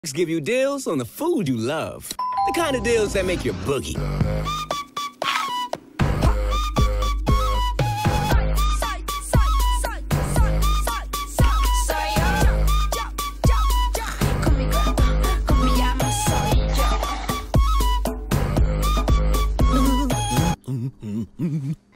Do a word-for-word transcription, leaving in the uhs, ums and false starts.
Give you deals on the food you love. The kind of deals that make you boogie. Mm-hmm.